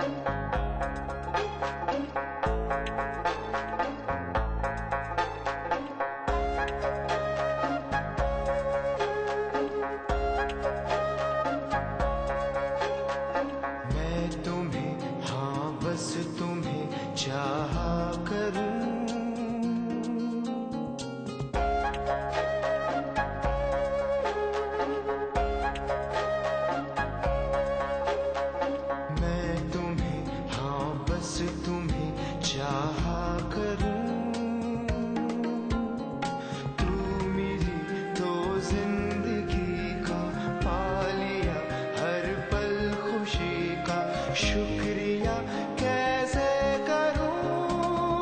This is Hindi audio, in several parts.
बस तुम्हें चाहा करूं, मैं तुम्हें हाँ बस तुम्हें चाहा करूं। तू मिली तो जिंदगी का पा लिया हर पल खुशी का शुक्रिया कैसे करूं।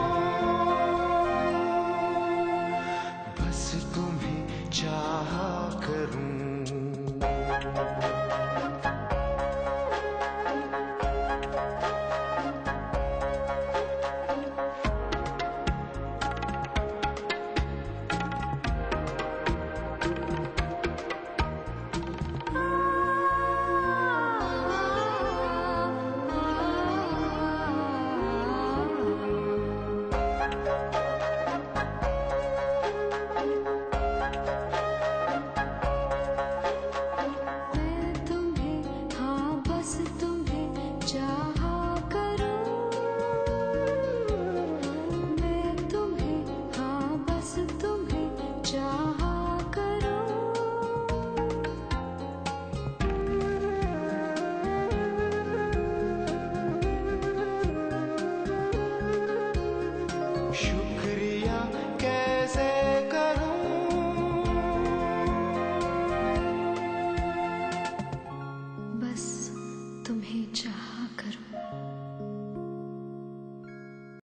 बस तुम्हें चाहा करूं। मैं तुम्हें हाँ बस